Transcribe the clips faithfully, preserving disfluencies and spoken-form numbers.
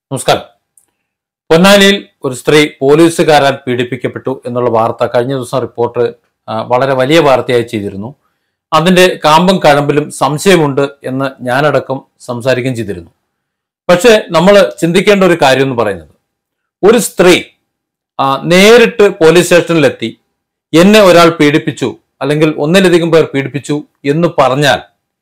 നമസ്കാരം. പൊന്നാനിയിൽ ഒരു സ്ത്രീ പോലീസുകാരാൽ പീഡിപ്പിക്കപ്പെട്ടു എന്നുള്ള വാർത്ത കഴിഞ്ഞ ദിവസം റിപ്പോർട്ട് വളരെ വലിയ വാർത്തയായി ചെയ്തിരുന്നു. അതിന്റെ കാമ്പും കഴമ്പിലും സംശയമുണ്ട് എന്ന് ഞാനടക്കം സംസാരിക്കുകയും ചെയ്തിരുന്നു. പക്ഷെ നമ്മൾ ചിന്തിക്കേണ്ട ഒരു കാര്യം എന്ന് പറയുന്നത്, ഒരു സ്ത്രീ നേരിട്ട് പോലീസ് സ്റ്റേഷനിലെത്തി എന്നെ ഒരാൾ പീഡിപ്പിച്ചു അല്ലെങ്കിൽ ഒന്നിലധികം പേർ പീഡിപ്പിച്ചു എന്ന് പറഞ്ഞാൽ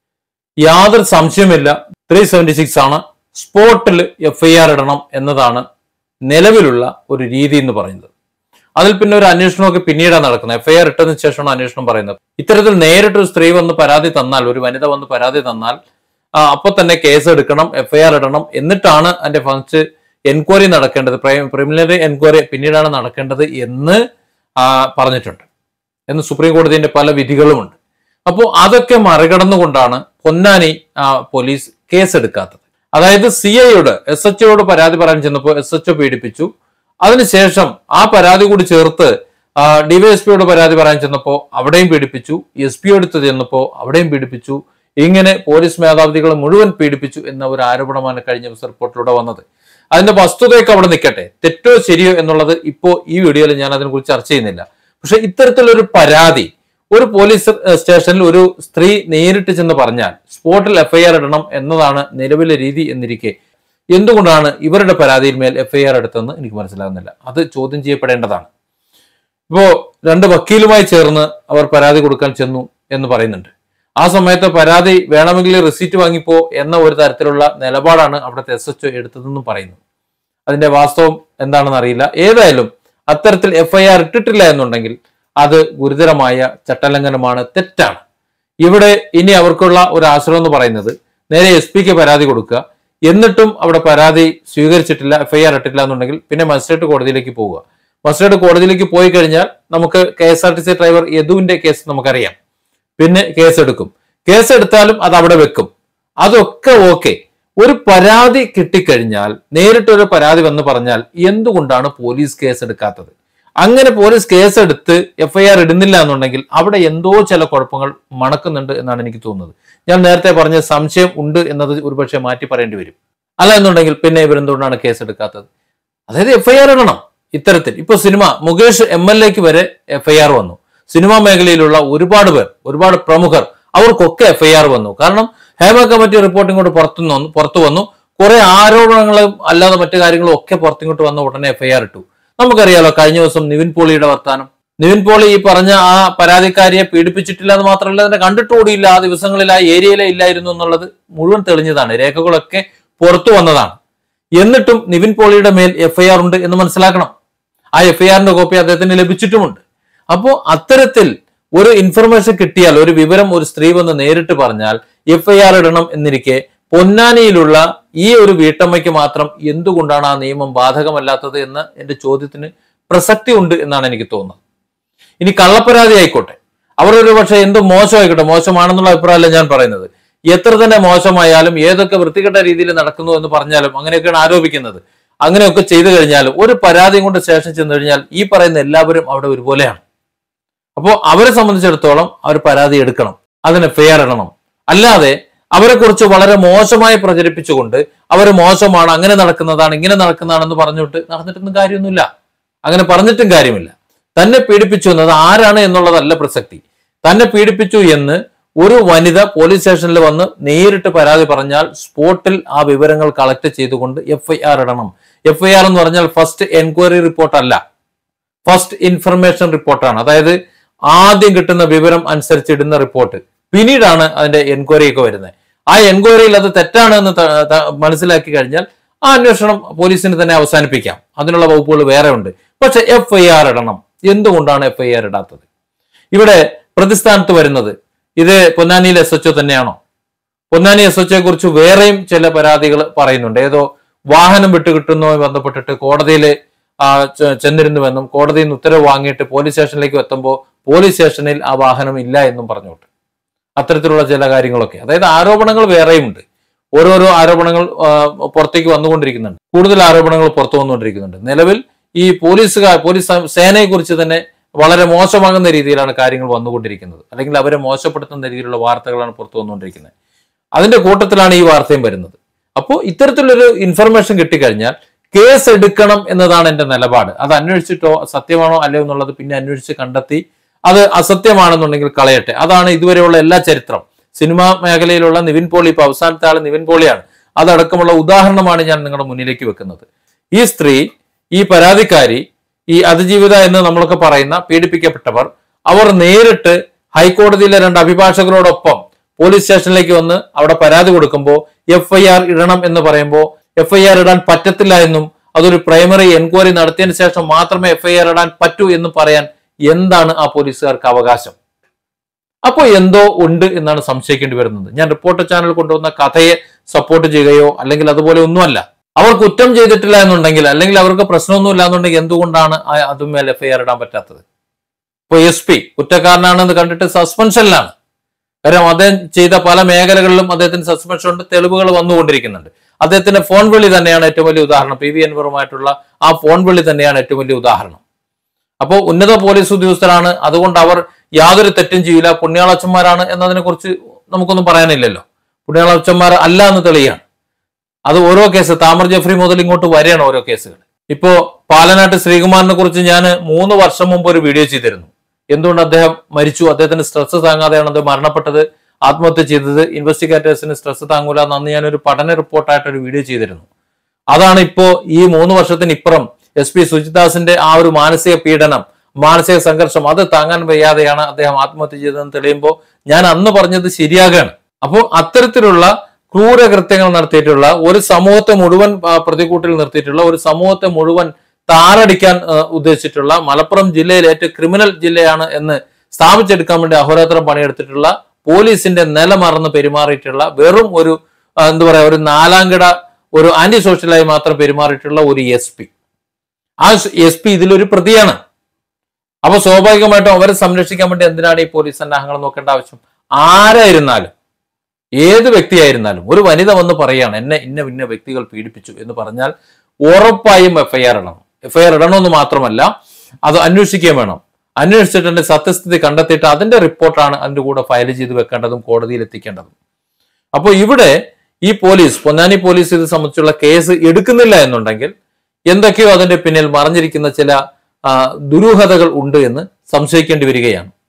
യാതൊരു സംശയമില്ല, ത്രീ സെവന്റി സിക്സ് ആണ്, സ്പോട്ടിൽ എഫ് ഐ ആർ ഇടണം എന്നതാണ് നിലവിലുള്ള ഒരു രീതി എന്ന് പറയുന്നത്. അതിൽ പിന്നെ ഒരു അന്വേഷണമൊക്കെ പിന്നീടാണ് നടക്കുന്നത്. എഫ് ഐ ആർ ഇട്ടതിന് ശേഷമാണ് അന്വേഷണം പറയുന്നത്. ഇത്തരത്തിൽ നേരിട്ടൊരു സ്ത്രീ വന്ന് പരാതി തന്നാൽ, ഒരു വനിത വന്ന് പരാതി തന്നാൽ അപ്പൊ തന്നെ കേസ് എടുക്കണം, എഫ് ഐ ആർ ഇടണം, എന്നിട്ടാണ് അതിന്റെ ഫസ്റ്റ് എൻക്വയറി നടക്കേണ്ടത്, പ്രിലിമിനറി എൻക്വയറി പിന്നീടാണ് നടക്കേണ്ടത് എന്ന് പറഞ്ഞിട്ടുണ്ട്, എന്ന് സുപ്രീം കോടതിന്റെ പല വിധികളുമുണ്ട്. അപ്പോൾ അതൊക്കെ മറികടന്നുകൊണ്ടാണ് പൊന്നാനി പോലീസ് കേസ് എടുക്കാത്തത്. അതായത് സി ഐയോട് എസ് എച്ച് ഒയോട് പരാതി പറയാൻ ചെന്നപ്പോൾ എസ് എച്ച് ഒ പീഡിപ്പിച്ചു. അതിനുശേഷം ആ പരാതി കൂടി ചേർത്ത് ഡിവൈഎസ്പിയോട് പരാതി പറയാൻ ചെന്നപ്പോൾ അവിടെയും പീഡിപ്പിച്ചു, എസ് പി എടുത്ത് ചെന്നപ്പോൾ അവിടെയും പീഡിപ്പിച്ചു. ഇങ്ങനെ പോലീസ് മേധാവികളെ മുഴുവൻ പീഡിപ്പിച്ചു എന്ന ഒരു ആരോപണമാണ് കഴിഞ്ഞ ദിവസം റിപ്പോർട്ടിലൂടെ വന്നത്. അതിന്റെ വസ്തുതയൊക്കെ അവിടെ നിൽക്കട്ടെ, തെറ്റോ ശരിയോ എന്നുള്ളത് ഇപ്പോ ഈ വീഡിയോയിൽ ഞാൻ അതിനെക്കുറിച്ച് ചർച്ച ചെയ്യുന്നില്ല. പക്ഷെ ഇത്തരത്തിലൊരു പരാതി ഒരു പോലീസ് സ്റ്റേഷനിൽ ഒരു സ്ത്രീ നേരിട്ട് ചെന്ന് പറഞ്ഞാൽ സ്പോട്ടിൽ എഫ് ഐ ആർ ഇടണം എന്നതാണ് നിലവിലെ രീതി എന്നിരിക്കെ എന്തുകൊണ്ടാണ് ഇവരുടെ പരാതിയിൽ മേൽ എഫ് ഐ ആർ എടുത്തെന്ന് എനിക്ക് മനസ്സിലാകുന്നില്ല. അത് ചോദ്യം ചെയ്യപ്പെടേണ്ടതാണ്. ഇപ്പോ രണ്ട് വക്കീലുമായി ചേർന്ന് അവർ പരാതി കൊടുക്കാൻ ചെന്നു എന്ന് പറയുന്നുണ്ട്. ആ സമയത്ത് പരാതി വേണമെങ്കിൽ റിസീറ്റ് വാങ്ങിപ്പോ എന്ന ഒരു തരത്തിലുള്ള നിലപാടാണ് അവിടുത്തെ എസ് എച്ച് ഒ എടുത്തതെന്നും പറയുന്നു. അതിന്റെ വാസ്തവം എന്താണെന്ന് അറിയില്ല. ഏതായാലും അത്തരത്തിൽ എഫ് ഐ ആർ ഇട്ടിട്ടില്ല എന്നുണ്ടെങ്കിൽ അത് ഗുരുതരമായ ചട്ടലംഘനമാണ്, തെറ്റാണ്. ഇവിടെ ഇനി അവർക്കുള്ള ഒരു ആശ്രയം എന്ന് പറയുന്നത് നേരെ എസ് പിക്ക് പരാതി കൊടുക്കുക, എന്നിട്ടും അവിടെ പരാതി സ്വീകരിച്ചിട്ടില്ല, എഫ് ഐ ആർ ഇട്ടില്ല എന്നുണ്ടെങ്കിൽ പിന്നെ മജിസ്ട്രേറ്റ് കോടതിയിലേക്ക് പോവുക. മജിസ്ട്രേറ്റ് കോടതിയിലേക്ക് പോയി കഴിഞ്ഞാൽ നമുക്ക് K S R T C driver യദുവിന്റെ കേസ് നമുക്കറിയാം. പിന്നെ കേസ് എടുക്കും, കേസ് എടുത്താലും അത് അവിടെ വെക്കും, അതൊക്കെ ഓക്കെ. ഒരു പരാതി കിട്ടിക്കഴിഞ്ഞാൽ നേരിട്ടൊരു പരാതി വന്ന് പറഞ്ഞാൽ എന്തുകൊണ്ടാണ് പോലീസ് കേസ് എടുക്കാത്തത്? അങ്ങനെ പോലീസ് കേസെടുത്ത് എഫ് ഐ ആർ ഇടുന്നില്ല എന്നുണ്ടെങ്കിൽ അവിടെ എന്തോ ചില കുഴപ്പങ്ങൾ മണക്കുന്നുണ്ട് എന്നാണ് എനിക്ക് തോന്നുന്നത്. ഞാൻ നേരത്തെ പറഞ്ഞ സംശയം ഉണ്ട് എന്നത് ഒരുപക്ഷെ മാറ്റി പറയേണ്ടി വരും. അല്ല എന്നുണ്ടെങ്കിൽ പിന്നെ ഇവരെന്തുകൊണ്ടാണ് കേസ് എടുക്കാത്തത്? അതായത് എഫ് ഐ ആർ ഇടണം. ഇത്തരത്തിൽ ഇപ്പൊ സിനിമ മുകേഷ് എം എൽ എക്ക് വരെ എഫ് ഐ ആർ വന്നു. സിനിമാ മേഖലയിലുള്ള ഒരുപാട് പേർ, ഒരുപാട് പ്രമുഖർ, അവർക്കൊക്കെ എഫ് ഐ ആർ വന്നു. കാരണം ഹേമ കമ്മിറ്റി റിപ്പോർട്ടിങ്ങോട്ട് പുറത്തു വന്നു പുറത്തു വന്നു കുറെ ആരോപണങ്ങളും അല്ലാതെ മറ്റു കാര്യങ്ങളും ഒക്കെ പുറത്തിങ്ങോട്ട് വന്ന ഉടനെ എഫ് ഐ ആർ ഇട്ടു. നമുക്കറിയാലോ കഴിഞ്ഞ ദിവസം നിവിൻ പോളിയുടെ വർത്താനം. നിവിൻ പോളി ഈ പറഞ്ഞ ആ പരാതിക്കാരിയെ പീഡിപ്പിച്ചിട്ടില്ല എന്ന് മാത്രമല്ല, അതിനെ കണ്ടിട്ടുകൂടിയില്ല, ആ ദിവസങ്ങളിൽ ആ ഏരിയയിലെ ഇല്ലായിരുന്നു എന്നുള്ളത് മുഴുവൻ തെളിഞ്ഞതാണ്, രേഖകളൊക്കെ പുറത്തു വന്നതാണ്. എന്നിട്ടും നിവിൻ പോളിയുടെ മേൽ എഫ് ഐ ആർ ഉണ്ട് എന്ന് മനസ്സിലാക്കണം. ആ എഫ് ഐ ആറിന്റെ കോപ്പി അദ്ദേഹത്തിന് ലഭിച്ചിട്ടുമുണ്ട്. അപ്പോ അത്തരത്തിൽ ഒരു ഇൻഫർമേഷൻ കിട്ടിയാൽ, ഒരു വിവരം ഒരു സ്ത്രീ വന്ന് നേരിട്ട് പറഞ്ഞാൽ എഫ് ഐ ആർ ഇടണം എന്നിരിക്കെ പൊന്നാനിയിലുള്ള ഈ ഒരു വീട്ടമ്മയ്ക്ക് മാത്രം എന്തുകൊണ്ടാണ് ആ നിയമം ബാധകമല്ലാത്തത് എന്ന എന്റെ ചോദ്യത്തിന് പ്രസക്തി ഉണ്ട് എന്നാണ് എനിക്ക് തോന്നുന്നത്. ഇനി കള്ളപ്പരാതി ആയിക്കോട്ടെ, അവരൊരു പക്ഷെ എന്ത് മോശമായിക്കോട്ടെ, മോശമാണെന്നുള്ള അഭിപ്രായമല്ല ഞാൻ പറയുന്നത്. എത്ര തന്നെ മോശമായാലും ഏതൊക്കെ വൃത്തികെട്ട രീതിയിൽ നടക്കുന്നു എന്ന് പറഞ്ഞാലും അങ്ങനെയൊക്കെയാണ് ആരോപിക്കുന്നത്. അങ്ങനെയൊക്കെ ചെയ്തു കഴിഞ്ഞാലും ഒരു പരാതിയും കൊണ്ട് സ്റ്റേഷൻ ചെന്ന് കഴിഞ്ഞാൽ ഈ പറയുന്ന എല്ലാവരും അവിടെ ഒരുപോലെയാണ്. അപ്പോൾ അവരെ സംബന്ധിച്ചിടത്തോളം അവർ പരാതി എടുക്കണം, അതിന് എഫ് ഐ ആർ ഇടണം. അല്ലാതെ അവരെ കുറിച്ച് വളരെ മോശമായി പ്രചരിപ്പിച്ചുകൊണ്ട് അവർ മോശമാണ്, അങ്ങനെ നടക്കുന്നതാണ്, ഇങ്ങനെ നടക്കുന്നതാണെന്ന് പറഞ്ഞിട്ട് നടന്നിട്ടൊന്നും കാര്യമൊന്നുമില്ല. അങ്ങനെ പറഞ്ഞിട്ടും കാര്യമില്ല. തന്നെ പീഡിപ്പിച്ചു എന്നത് ആരാണ് എന്നുള്ളതല്ല പ്രസക്തി. തന്നെ പീഡിപ്പിച്ചു എന്ന് ഒരു വനിത പോലീസ് സ്റ്റേഷനിൽ വന്ന് നേരിട്ട് പരാതി പറഞ്ഞാൽ സ്പോട്ടിൽ ആ വിവരങ്ങൾ കളക്ട് ചെയ്തുകൊണ്ട് എഫ് ഐ ആർ ഇടണം. എഫ് ഐ ആർ എന്ന് പറഞ്ഞാൽ ഫസ്റ്റ് എൻക്വയറി റിപ്പോർട്ട് അല്ല, ഫസ്റ്റ് ഇൻഫർമേഷൻ റിപ്പോർട്ടാണ്. അതായത് ആദ്യം കിട്ടുന്ന വിവരം അനുസരിച്ച് ഇടുന്ന റിപ്പോർട്ട്, പിന്നീടാണ് അതിന്റെ എൻക്വയറി ഒക്കെ വരുന്നത്. ആ എൻക്വയറിയിൽ അത് തെറ്റാണ് എന്ന് മനസ്സിലാക്കി കഴിഞ്ഞാൽ ആ അന്വേഷണം പോലീസിന് തന്നെ അവസാനിപ്പിക്കാം, അതിനുള്ള വകുപ്പുകൾ വേറെ ഉണ്ട്. പക്ഷെ എഫ് ഐ ആർ ഇടണം. എന്തുകൊണ്ടാണ് എഫ് ഐ ആർ ഇടാത്തത്? ഇവിടെ പ്രതിസ്ഥാനത്ത് വരുന്നത് ഇത് പൊന്നാനിയിലെ എസ് എച്ച് ഒ തന്നെയാണോ? പൊന്നാനി എസ് എച്ച് ഒയെ കുറിച്ച് വേറെയും ചില പരാതികൾ പറയുന്നുണ്ട്. ഏതോ വാഹനം വിട്ടുകിട്ടുന്നതുമായി ബന്ധപ്പെട്ടിട്ട് കോടതിയിൽ ചെന്നിരുന്നുവെന്നും കോടതിയിൽ നിന്ന് ഉത്തരവ് വാങ്ങിയിട്ട് പോലീസ് സ്റ്റേഷനിലേക്ക് എത്തുമ്പോൾ പോലീസ് സ്റ്റേഷനിൽ ആ വാഹനം ഇല്ല എന്നും പറഞ്ഞോട്ട് അത്തരത്തിലുള്ള ചില കാര്യങ്ങളൊക്കെ. അതായത് ആരോപണങ്ങൾ വേറെയുമുണ്ട്. ഓരോരോ ആരോപണങ്ങൾ പുറത്തേക്ക് വന്നുകൊണ്ടിരിക്കുന്നുണ്ട്, കൂടുതൽ ആരോപണങ്ങൾ പുറത്തു വന്നുകൊണ്ടിരിക്കുന്നുണ്ട്. നിലവിൽ ഈ പോലീസുകാർ പോലീസ് സേനയെ കുറിച്ച് തന്നെ വളരെ മോശമാകുന്ന രീതിയിലാണ് കാര്യങ്ങൾ വന്നുകൊണ്ടിരിക്കുന്നത്, അല്ലെങ്കിൽ അവരെ മോശപ്പെടുത്തുന്ന രീതിയിലുള്ള വാർത്തകളാണ് പുറത്തു വന്നുകൊണ്ടിരിക്കുന്നത്. അതിന്റെ കൂട്ടത്തിലാണ് ഈ വാർത്തയും വരുന്നത്. അപ്പോൾ ഇത്തരത്തിലൊരു ഇൻഫർമേഷൻ കിട്ടിക്കഴിഞ്ഞാൽ കേസ് എടുക്കണം എന്നതാണ് എന്റെ നിലപാട്. അത് അന്വേഷിച്ചിട്ടോ സത്യമാണോ അല്ലയോ എന്നുള്ളത് പിന്നെ അന്വേഷിച്ച് കണ്ടെത്തി അത് അസത്യമാണെന്നുണ്ടെങ്കിൽ കളയട്ടെ. അതാണ് ഇതുവരെയുള്ള എല്ലാ ചരിത്രം. സിനിമാ മേഖലയിലുള്ള നിവിൻ പോളി, ഇപ്പൊ അവസാനത്തെ ആള് നിവിൻ പോളിയാണ്. അതടക്കമുള്ള ഉദാഹരണമാണ് ഞാൻ നിങ്ങളുടെ മുന്നിലേക്ക് വെക്കുന്നത്. ഈ സ്ത്രീ, ഈ പരാതിക്കാരി, ഈ അതിജീവിത എന്ന് നമ്മളൊക്കെ പറയുന്ന പീഡിപ്പിക്കപ്പെട്ടവർ, അവർ നേരിട്ട് ഹൈക്കോടതിയിലെ രണ്ട് അഭിഭാഷകരോടൊപ്പം പോലീസ് സ്റ്റേഷനിലേക്ക് വന്ന് അവിടെ പരാതി കൊടുക്കുമ്പോൾ എഫ് ഐ ആർ ഇടണം എന്ന് പറയുമ്പോൾ എഫ് ഐ ആർ ഇടാൻ പറ്റത്തില്ല എന്നും അതൊരു പ്രൈമറി എൻക്വയറി നടത്തിയതിനു ശേഷം മാത്രമേ എഫ് ഐ ആർ ഇടാൻ പറ്റൂ എന്ന് പറയാൻ എന്താണ് ആ പോലീസുകാർക്ക് അവകാശം? അപ്പോൾ എന്തോ ഉണ്ട് എന്നാണ് സംശയിക്കേണ്ടി വരുന്നത്. ഞാൻ റിപ്പോർട്ടർ ചാനൽ കൊണ്ടുവന്ന കഥയെ സപ്പോർട്ട് ചെയ്യുകയോ അല്ലെങ്കിൽ അതുപോലെ ഒന്നുമല്ല. അവർ കുറ്റം ചെയ്തിട്ടില്ല എന്നുണ്ടെങ്കിൽ, അല്ലെങ്കിൽ അവർക്ക് പ്രശ്നമൊന്നുമില്ല എന്നുണ്ടെങ്കിൽ എന്തുകൊണ്ടാണ് അതുമേൽ എഫ് ഐ ആർ ഇടാൻ പറ്റാത്തത്? ഇപ്പൊ എസ് പി കുറ്റക്കാരനാണെന്ന് കണ്ടിട്ട് സസ്പെൻഷനിലാണ്. കാരണം അദ്ദേഹം ചെയ്ത പല മേഖലകളിലും അദ്ദേഹത്തിന് സസ്പെൻഷൻ ഉണ്ട്, തെളിവുകൾ വന്നുകൊണ്ടിരിക്കുന്നുണ്ട്. അദ്ദേഹത്തിന്റെ ഫോൺ വിളി തന്നെയാണ് ഏറ്റവും വലിയ ഉദാഹരണം. പി വി അൻവറുമായിട്ടുള്ള ആ ഫോൺ വിളി തന്നെയാണ് ഏറ്റവും വലിയ ഉദാഹരണം. അപ്പോൾ ഉന്നത പോലീസ് ഉദ്യോഗസ്ഥരാണ്, അതുകൊണ്ട് അവർ യാതൊരു തെറ്റും ചെയ്യില്ല, പുണ്യാളച്ചന്മാരാണ് എന്നതിനെ കുറിച്ച് നമുക്കൊന്നും പറയാനില്ലല്ലോ. പുണ്യാളച്ചന്മാർ അല്ല എന്ന് തെളിയാണ്. അത് ഓരോ കേസ്, താമർ ജെഫ്രി മുതൽ ഇങ്ങോട്ട് വരെയാണ് ഓരോ കേസുകൾ. ഇപ്പോ പാലനാട്ട് ശ്രീകുമാറിനെ കുറിച്ച് ഞാൻ മൂന്ന് വർഷം മുമ്പ് ഒരു വീഡിയോ ചെയ്തിരുന്നു. എന്തുകൊണ്ട് അദ്ദേഹം മരിച്ചു, അദ്ദേഹത്തിന് സ്ട്രെസ് താങ്ങാതെയാണ് അദ്ദേഹം മരണപ്പെട്ടത്, ആത്മഹത്യ ചെയ്തത്, ഇൻവെസ്റ്റിഗേറ്റേഴ്സിന് സ്ട്രെസ് താങ്ങൂല എന്ന് ഞാനൊരു പഠന റിപ്പോർട്ടായിട്ട് ഒരു വീഡിയോ ചെയ്തിരുന്നു. അതാണ് ഇപ്പോ ഈ മൂന്ന് വർഷത്തിന് ഇപ്പുറം എസ് പി സുജിദാസിന്റെ ആ ഒരു മാനസിക പീഡനം, മാനസിക സംഘർഷം, അത് താങ്ങാൻ വയ്യാതെയാണ് അദ്ദേഹം ആത്മഹത്യ ചെയ്തതെന്ന് തെളിയുമ്പോൾ ഞാൻ അന്ന് പറഞ്ഞത് ശരിയാകാണ്. അപ്പോൾ അത്തരത്തിലുള്ള ക്രൂരകൃത്യങ്ങൾ നടത്തിയിട്ടുള്ള ഒരു സമൂഹത്തെ മുഴുവൻ പ്രതികൂട്ടിൽ നിർത്തിയിട്ടുള്ള, ഒരു സമൂഹത്തെ മുഴുവൻ താറടിക്കാൻ ഉദ്ദേശിച്ചിട്ടുള്ള, മലപ്പുറം ജില്ലയിൽ ഏറ്റവും ക്രിമിനൽ ജില്ലയാണ് എന്ന് സ്ഥാപിച്ചെടുക്കാൻ വേണ്ടി അഹോരാത്രം പണിയെടുത്തിട്ടുള്ള, പോലീസിന്റെ നില മറന്ന് പെരുമാറിയിട്ടുള്ള, വെറും ഒരു എന്താ പറയാ ഒരു നാലാംകിട, ഒരു ആന്റി സോഷ്യലായി മാത്രം പെരുമാറിയിട്ടുള്ള ഒരു എസ് പി, ആ എസ് പി ഇതിലൊരു പ്രതിയാണ്. അപ്പൊ സ്വാഭാവികമായിട്ടും അവരെ സംരക്ഷിക്കാൻ വേണ്ടി എന്തിനാണ് ഈ പോലീസ് സന്നാഹങ്ങൾ നോക്കേണ്ട ആവശ്യം? ആരായിരുന്നാലും, ഏത് വ്യക്തിയായിരുന്നാലും, ഒരു വനിത വന്ന് പറയാണ് എന്നെ ഇന്ന ഇന്ന വ്യക്തികൾ പീഡിപ്പിച്ചു എന്ന് പറഞ്ഞാൽ ഉറപ്പായും എഫ് ഐ ആർ ഇടണം. എഫ് ഐ ആർ ഇടണമെന്ന് മാത്രമല്ല, അത് അന്വേഷിക്കുകയും വേണം. അന്വേഷിച്ചിട്ട് അതിന്റെ സത്യസ്ഥിതി കണ്ടെത്തിയിട്ട് അതിന്റെ റിപ്പോർട്ടാണ് അതിന്റെ കൂടെ ഫയൽ ചെയ്ത് വെക്കേണ്ടതും കോടതിയിൽ എത്തിക്കേണ്ടതും. അപ്പോൾ ഇവിടെ ഈ പോലീസ്, പൊന്നാനി പോലീസ് ഇത് സംബന്ധിച്ചുള്ള കേസ് എടുക്കുന്നില്ല എന്നുണ്ടെങ്കിൽ എന്തൊക്കെയോ അതിന്റെ പിന്നിൽ മറഞ്ഞിരിക്കുന്ന ചില ദുരൂഹതകൾ ഉണ്ട് എന്ന് സംശയിക്കേണ്ടി വരികയാണ്.